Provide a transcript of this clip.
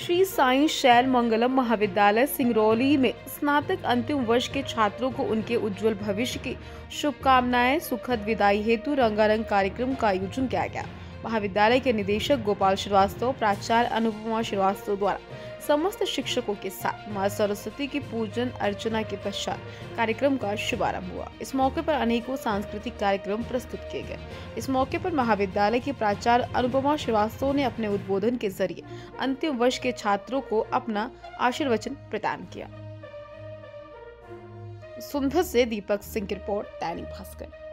श्री साईं शैल मंगलम महाविद्यालय सिंगरौली में स्नातक अंतिम वर्ष के छात्रों को उनके उज्जवल भविष्य की शुभकामनाएं सुखद विदाई हेतु रंगारंग कार्यक्रम का आयोजन किया गया। महाविद्यालय के निदेशक गोपाल श्रीवास्तव, प्राचार्य अनुपमा श्रीवास्तव द्वारा समस्त शिक्षकों के साथ मां सरस्वती की पूजन अर्चना के पश्चात कार्यक्रम का शुभारंभ हुआ। इस मौके पर अनेकों सांस्कृतिक कार्यक्रम प्रस्तुत किए गए। इस मौके पर महाविद्यालय की प्राचार्य अनुपमा श्रीवास्तव ने अपने उद्बोधन के जरिए अंतिम वर्ष के छात्रों को अपना आशीर्वचन प्रदान किया। सुंदर से दीपक सिंह की रिपोर्ट, दैनिक भास्कर।